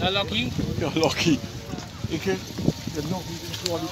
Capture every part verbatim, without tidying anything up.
Ja, Locky. Ja, Locky. Ik heb nog niet een kwaliteit.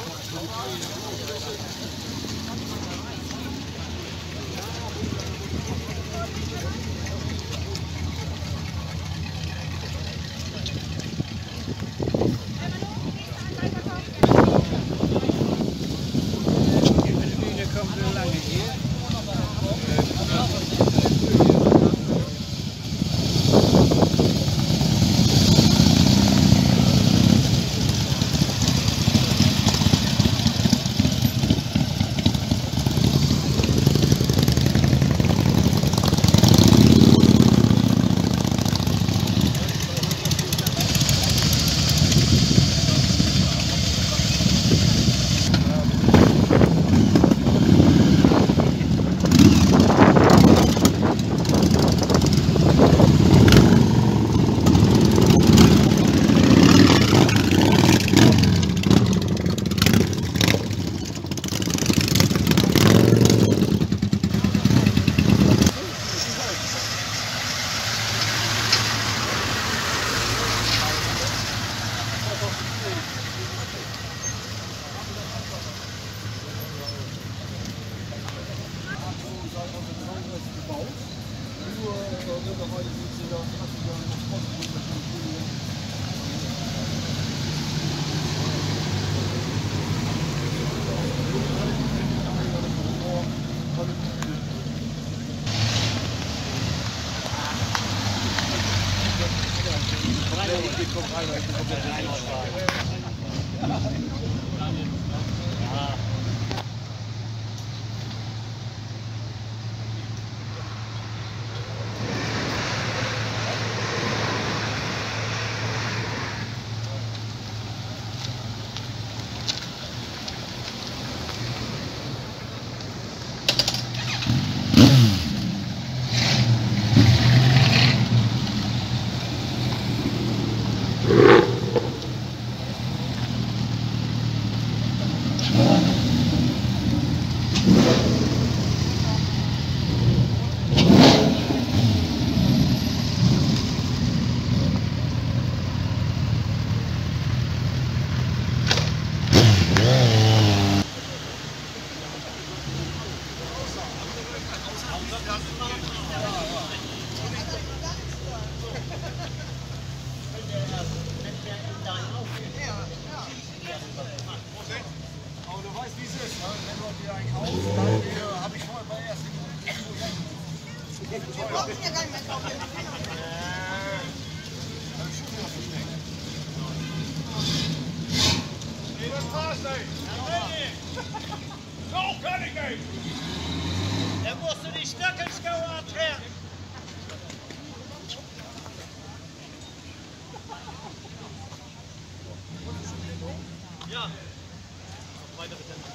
Aber du weißt, wie es ist, ne? Wenn du dir einen kaufst, dann äh, habe ich vorher bei erst Wir brauchen ja gar nicht mehr kaufen. Hab ich schon wieder versteckt. Nee, das war's nicht. So kann ich nicht. Da musst du die Stöckelschauer abhören. Ja. Weiter bitte.